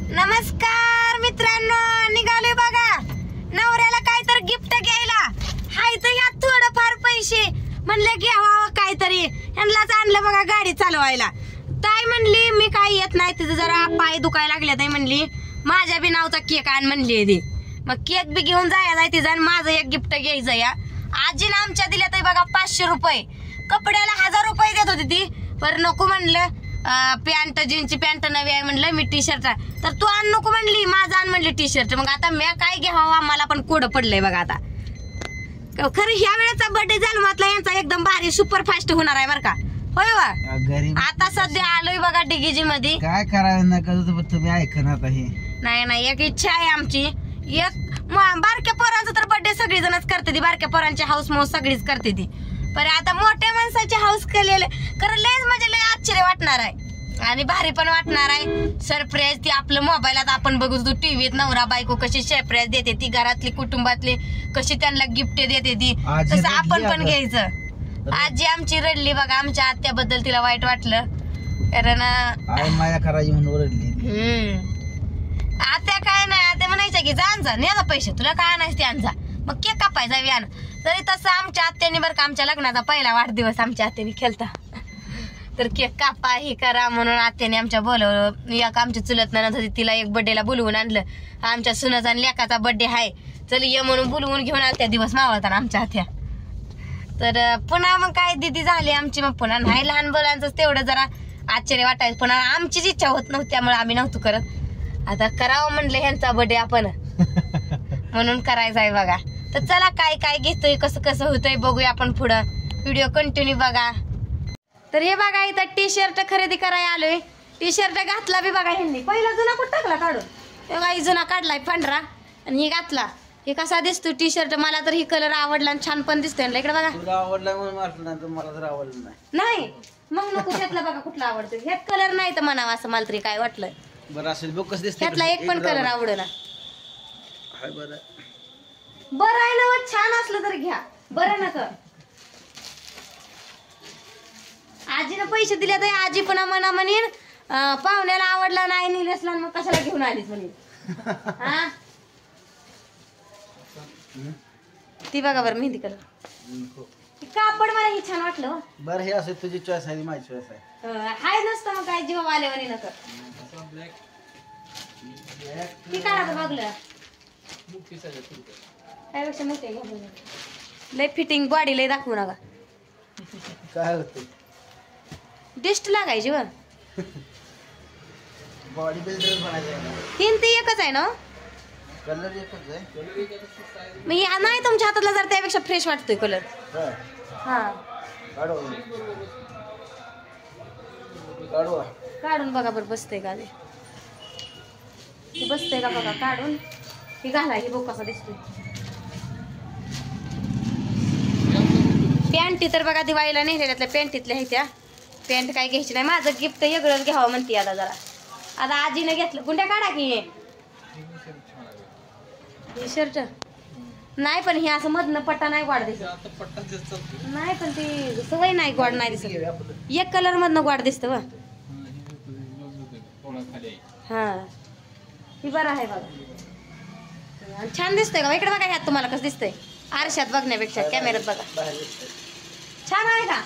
नमस्कार मित्रांनो, निघालोय बघा नवऱ्याला काय तर गिफ्ट घ्यायला. हाय तर यात थोडं फार पैसे म्हणले घ्यावा काहीतरी. ह्यांनाच आणलं बघा गाडी चालवायला. ताई म्हणली मी काय येत नाही, तिचं जरा पाय दुखायला लागले. ताई म्हणली माझ्या बी नावचा केक आण म्हणली ती. मग केक बी घेऊन जायला तिचा आणि माझं एक गिफ्ट घ्यायचं या. आजीनं आमच्या दिल्या ताई बघा 500 रुपये. कपड्याला 1000 रुपये देत होती ती, पर नको म्हणलं. पॅन्ट जीन्सची पॅन्ट नवी आहे म्हणलं, मी टी शर्ट तर तू आण नको म्हणली, माझं आण म्हणली टी शर्ट. मग आता मी काय घ्यावा, मला पण कोडं पडलंय बघा. आता खरं ह्या वेळेचा बर्थडे जन्मातला यांचा एकदम भारी सुपर फास्ट होणार आहे बरं का. होय वा. आता सध्या आलोय बघा डिगीजी मध्ये. काय करायला नका तुम्ही ऐकणार आता हे. नाही एक इच्छा आहे आमची. एक बारक्या पोरांचा तर बर्थडे सगळीजणच करते ती, बारक्या पोरांची हाऊस मौज सगळीच करते ती. पण आता मोठ्या माणसाची हाऊस केलेले खरं लयच म्हणजे लय आश्चर्य वाटणार आहे आणि भारी पण वाटणार आहे. सरप्राईज ती आपलं मोबाईलात आपण बघू तू टीव्हीत नवरा बायको कशी सरप्राईज देते ती, घरातली कुटुंबातली कशी त्यांना गिफ्ट देते ती, तसं आपण पण घ्यायचं. आजी आमची रडली बघा आमच्या आत्याबद्दल, तिला वाईट वाटलं कारण माया करायची म्हणून रडली. आत्या काय नाही, आत्या म्हणायचं की जा जा न्याचा पैसे तुला काय आणायचं ते आणजा, मग केक कापायचा व्यान. तरी तसं आमच्या आत्याने बरं का आमच्या लग्नाचा पहिला वाढदिवस आमच्या आत्याने खेळता, तर केक कापा हे करा म्हणून आत्याने आमच्या बोलवलं. एक आमची चुलत नणंद होती, तिला एक बर्थडेला बोलवून आणलं. आमच्या सुनाचा आणि लेकाचा बर्थडे आहे, चल ये म्हणून बोलवून घेऊन आल्या. त्या दिवस मावळताना आमच्या आत्या. तर पुन्हा मग काय दिदी झाली आमची. मग पुन्हा नाही लहान मुलांचं तेवढं जरा आश्चर्य वाटायचं, पुन्हा आमचीच इच्छा होत नव्हती त्यामुळे आम्ही नव्हतो करत. आता करावं म्हणलं ह्यांचा बर्थडे आपण म्हणून करायचा आहे बघा. तर चला काय काय घेतोय कसं कसं होतंय बघूया आपण पुढं. व्हिडिओ कंटिन्यू बघा. तर हे बघा इथं टी शर्ट खरेदी करायला आलोय. टी शर्ट घातला बी बघा ह्यांनी. पहिला जुना कुठं टाकला काढून, तेव्हा जुना काढलाय पांढरा आणि हे घातला. हे कसा दिसतो टी शर्ट, मला तर ही कलर आवडला आणि छान पण दिसतोय. इकडे बघा तुला आवडला म्हणून मला तर आवडलं नाही. मग नको त्यातला बघा कुठला आवडतो. हे कलर नाही तर म्हणावा असं मला तरी काय वाटलं. बरं असेल बघ कसं दिसतं. त्यातला एक पण कलर आवडला. बरं बरं आहे ना, छान असलं तर घ्या, बरं नका. आजीनं पैसे दिले तर आजी पुन्हा म्हणा म्हणेन पाहुण्याला आवडला नाही निलेसला मग कशाला घेऊन आलीस म्हणे. हा ती बघा बरं मेहंदी कलर कापड मला हे छान वाटलं. बरं हे असं तुझी चॉईस आहे माझी चॉईस आहे. हाय नसतं मग काय जीवा आल्यावर नका ती काढा बघलं त्यापेक्षा मोठे घ्या. लय फिटिंग बॉडी लय दाखवू नका. काय होतं डिस्ट लागायची व बॉडी बिल्डर बनायचं. तीन ती एकच आहे ना, कलर एकच आहे. मी नाही तुमच्या हातातला जर त्यापेक्षा फ्रेश वाटतोय कलर. हा काढून बघा बरं बसतंय का ते बसतंय का बघा काढून. ही घाला ही बघ कसा दिसतोय. पॅन्टी तर बघा दिवाळीला नेलेल्यातल्या पॅन्टीतल्या आहे त्या. पॅन्ट काय घ्यायची नाही, माझं गिफ्ट वेगळंच घ्यावं म्हणते आता जरा. आता आजीनं घेतलं. गुंड्या काढा की हे शर्ट नाही, पण हे असं मधनं पट्टा नाही गोड दिसत नाही, पण ती सवय नाही गोड नाही दिसत. एक कलर मधनं गोड दिसत व. हा ही बरं आहे बघा, छान दिसतंय का. इकडे बघा ह्यात तुम्हाला कसं दिसतंय आरशात बघण्यापेक्षा कॅमेऱ्यात बघा. छान आहे का.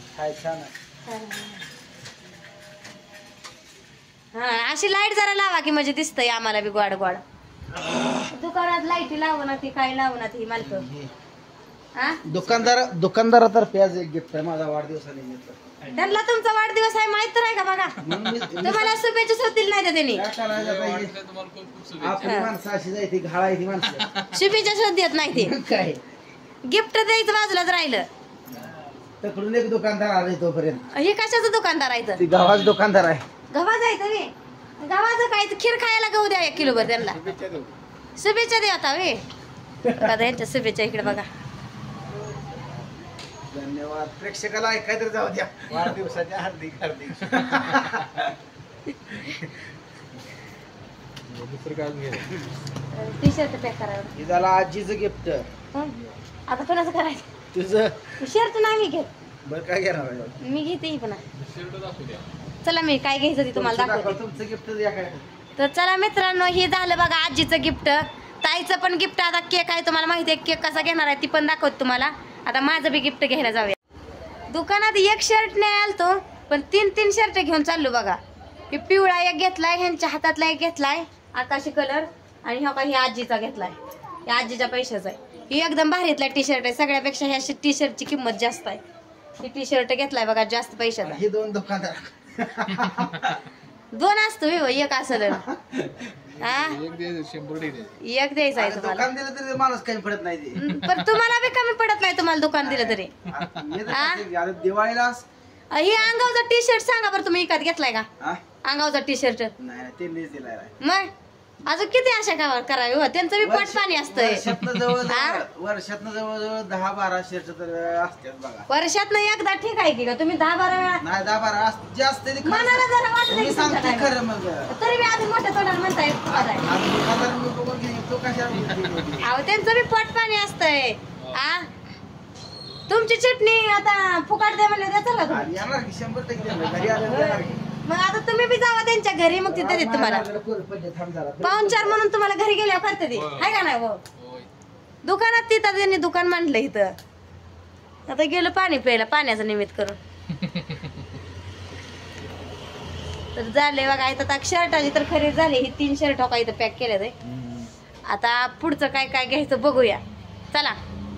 हा अशी लाईट जरा लावा की म्हणजे दिसतंय आम्हाला बी गोड गोड. दुकानात लाईटी लावणार ती काय लावणार ही मालक. दुकानदारातर्फे आज एक गिफ्ट आहे माझा वाढदिवसानिमित्त. त्यांना तुमचा वाढदिवस आहे माहित तर आहे का बघा. तुम्हाला शुभेच्छा होतील नाही तर त्यांनी आपली माणसं अशी जायची घाळायची माणसं शुभेच्छा शोध देत नाही ते. काय गिफ्ट द्यायचं बाजूलाच राहिलं. तकडून एक दुकानदार आले तोपर्यंत. हे कशाचं दुकानदार आहे. गावाचं दुकानदार आहे. गव्हा जायचं वे गव्हाचं काय खीर खायला गहू द्या 1 किलोभर त्यांना. शुभेच्छा द्या आता वे बघा यांच्या शुभेच्छा इकडे बघा. धन्यवाद. प्रेक्षकाला ऐकायला जाऊ द्या. वाढदिवसाच्या हार्दिक हार्दिक टी शर्ट पॅक करावं. झाला आजीचं गिफ्ट. आता कोणाचं करायचं. तुझं शर्ट नाही मी घेत. बरं काय घेणार मी घेते पण. चला मी काय घ्यायचं ते तुम्हाला दाखवते. तुमचं गिफ्ट द्या काय. तर चला मित्रांनो, हे झालं बघा आजीचं गिफ्ट. ताईचं पण गिफ्ट आता केक आहे, तुम्हाला माहिती आहे केक कसा घेणार आहे ती पण दाखवत तुम्हाला. आता माझं बी गिफ्ट घ्यायला जाऊया. दुकानात एक शर्ट नाही आलतो, पण 3 शर्ट घेऊन चाललो बघा. हे पिवळा एक घेतलाय, ह्यांच्या हातातला एक घेतलाय आकाशी कलर, आणि हा काही आजीचा घेतलाय, हे आजीच्या पैशाचा आहे. ही एकदम भारीतला टी शर्ट आहे, सगळ्यापेक्षा ह्या टी शर्टची किंमत जास्त आहे. ही टी शर्ट घेतलाय बघा जास्त पैशाचा. हे 2 दुकानदार 2 असतो एक असं हा एक द्यायचा आहे तुम्हाला. दुकान दिलं तरी माणूस कमी पडत नाही ते. पण तुम्हाला बी कमी पडत नाही, तुम्हाला दुकान दिलं तरी. आता दिवाळीला ही अंगावचा टी शर्ट सांगा बरं, तुम्ही विकत घेतलाय का हा? अंगावचा टी शर्ट? नाही ते नीच दिलाय. मग अजून किती आशा का करावी हो, त्यांचं बी पोट पाणी असतंय. वर्षातनं जवळजवळ 10-12 शर्ट तर असतात बघा. वर्षातनं एकदा ठीक आहे की का, तुम्ही 10-12 वेळा नाही 10-12 जास्त मनाला जरा वाटलं की सांगते तुमच्या खरं. मग तरी बी अजून मोठ्या तोंडाला म्हणताय अहो त्यांचं बी पोट पाणी असतंय. आ तुमची चटणी आता फुकाट द्या म्हणले देता का तुम्ही? येणार की 100% घरी आल्यावर. मग आता तुम्ही बी जावा त्यांच्या घरी, मग तिथे देत तुम्हाला पाहुणचार म्हणून तुम्हाला घरी गेल्यावर करते ती, आहे का नाही? दुकानात तिथं त्यांनी दुकान मांडलं इथं. आता गेलो पाणी प्यायला, पाण्याचं निमित्त करून. तर झाले बघा इथं शर्टाची तर खरेदी झाली. ही 3 शर्ट हो का इथं पॅक केले ते. आता पुढचं काय काय घ्यायचं बघूया, चला.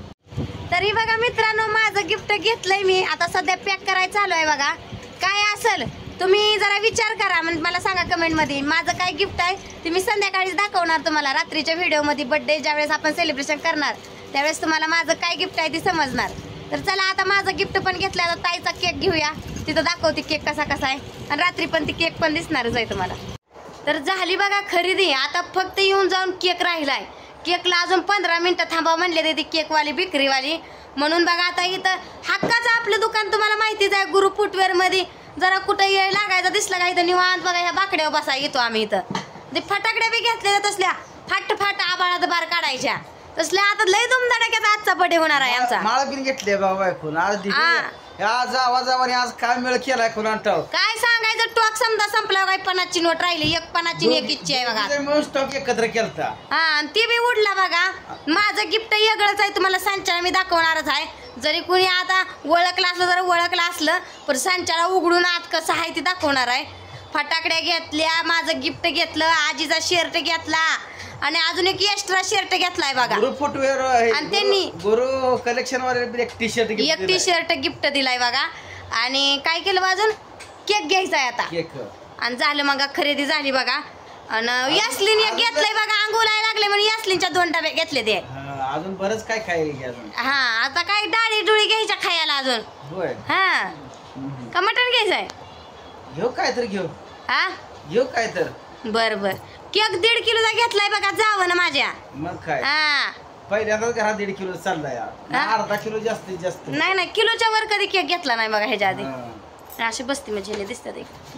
तरी बघा मित्रांनो, माझं गिफ्ट घेतलंय मी, आता सध्या पॅक करायचं चालू आहे बघा. काय असेल तुम्ही जरा विचार करा, म्हणजे मला सांगा कमेंट मध्ये. माझं काय गिफ्ट आहे ते मी संध्याकाळीच दाखवणार तुम्हाला, रात्रीच्या व्हिडिओ मध्ये. बर्थडे ज्यावेळेस आपण सेलिब्रेशन करणार त्यावेळेस तुम्हाला माझं काय गिफ्ट आहे ते समजणार. तर चला आता माझं गिफ्ट पण घेतलंय. आता ताईचा केक घेऊया, तिथं दाखवते केक कसा कसा आहे, आणि रात्री पण ती केक पण दिसणारच आहे तुम्हाला. तर झाली बघा खरेदी, आता फक्त येऊन जाऊन केक राहिलाय. केकला अजून 15 मिनिटं थांबा म्हणले ते केकवाली विक्रीवाली. म्हणून बघा आता इथं हक्काचं आपलं दुकान तुम्हाला माहितीच आहे, गुरु फुटवेअर मध्ये. जरा कुठं येळ लागायचा दिसला का इथं निवांत बघा ह्या बाकड्यावर बसा येतो आम्ही. इथं ते फटाकड्या बी घेतल्या तसल्या फाट फाट आबाळात बार काढायच्या तसल्या. आता लय धुमधडाक्याचा आजचा बर्थडे होणार आहे आमचा. माळ बिन घेतले बाबा ऐकून आज आवाजावाने आज काय मेळ केलाय कोणा ठाव. काय सांगायचं, टॉक समजा संपला काय 50ची नोट राहिली, 1 50ची 1 इच्छा आहे बघा. स्टॉक एकत्र केलता. हा ती बी उडला बघा. माझं गिफ्ट वेगळंच आहे, तुम्हाला सांच्याला मी दाखवणारच आहे. जरी कुणी आता ओळखलं असलं जरा ओळखलं असलं, पण सांच्याला उघडून आत कसं आहे ते दाखवणार आहे. फटाकड्या घेतल्या, माझं गिफ्ट घेतलं, आजीचा शर्ट घेतला, आणि अजून एक एक्स्ट्रा शर्ट घेतलाय बघा. गुरु फुटवेअर आणि त्यांनी गुरु कलेक्शन वाले एक टी शर्ट गिफ्ट दिलाय बघा. आणि काय केलं अजून केक घ्यायचाय आता. आणि झालं मग खरेदी झाली बघा. आणि यासलीन एक घेतलंय बघा, अंघोळायला लागले म्हणून यासलीनच्या 2 डबे घेतले ते. अजून बरंच काय काय हा आता काय डाळी डुळी घ्यायच्या खायला अजून. हा का मटण घ्यायचंय? घेऊ काय तर घेऊ. हा घेऊ काय तर. बर बर. केक 1.5 किलोचा घेतलाय बघा, जावं ना माझ्या. मग काय हा पहिल्यांदाच घरात 1.5 किलो चाललाय, अर्धा किलो जास्तीत जास्त. नाही किलोच्या वर कधी केक घेतला नाही बघा ह्याच्या आधी. अशी बसती म्हणजे दिसतात.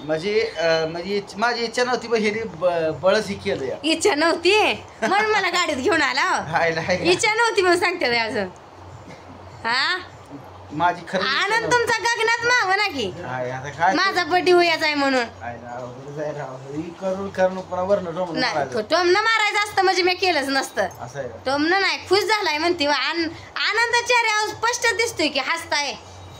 म्हणजे माझी इच्छा नव्हती, पण हे बळच ही केलं. इच्छा नव्हती म्हणून मला गाडीत घेऊन आला. इच्छा नव्हती म्हणून सांगते अजून. हा माझी खरं आनंद तुमचा गगनात माव ना की माझा बर्थडे होयाचा आहे म्हणून. टोमनं मारायचं असतं म्हणजे मी केलंच नसतं. टोमनं नाही, खुश झालाय म्हणते. आनंद चेहऱ्यावर स्पष्ट दिसतोय की हसताय.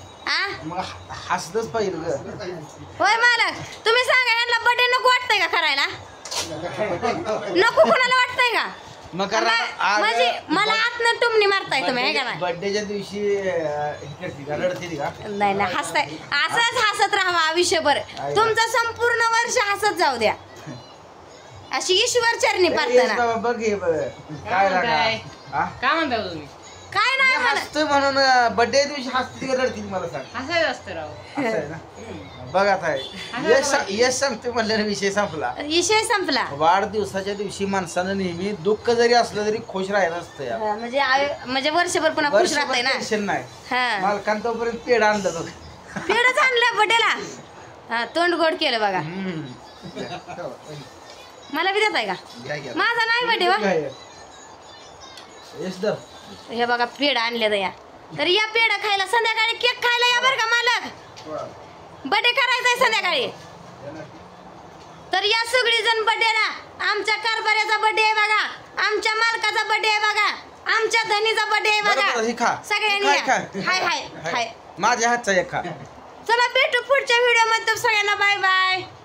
हसतच पाहिजे. होय मालक, तुम्ही सांगा यांना बर्थडे नको वाटतंय का करायला? नको कोणाला वाटतंय का? म्हणजे मला आतनं टुमणी मारताय तुम्ही, आहे का नाही? बर्थडेच्या दिवशी नाही ना, हसताय. असंच हसत राहावं आयुष्यभर, तुमचं संपूर्ण वर्ष हसत जाऊ द्या, अशी ईश्वर चरणी प्रार्थना. बघ काय म्हणता तुम्ही? काय नाही म्हणून बर्थडे दिवशी हसती का रडती मला सांग. हसायचं असतं राव. बघ आता यश सांगते म्हणल्याने विषय संपला. वाढदिवसाच्या दिवशी माणसानं नेहमी दुःख जरी असलं तरी खुश राहायला असतं. म्हणजे वर्षभर पुन्हा खुश राहतंय ना. टेन्शन नाही. मालकान तोपर्यंत पेढ आणलं बघ. पेढच आणलं बर्थडेला. हा तोंड गोड केलं बघा. मला बी देताय का? माझा नाही बर्थडे. हे बघा पेढ आणले या. तर या पेढ खायला, संध्याकाळी केक खायला या बरं का मालक. बर्थडे करायचा आहे संध्याकाळी. तर या सगळी जण बर्थडेला आमच्या धनीचा बर्थडे आहे बरं, हे खा. बघा सगळ्यांनी हे या. खा. हाय हाय हाय माझ्या हातचा एक खा. चला भेटू पुढच्या व्हिडिओ मध्ये सगळ्यांना बाय बाय.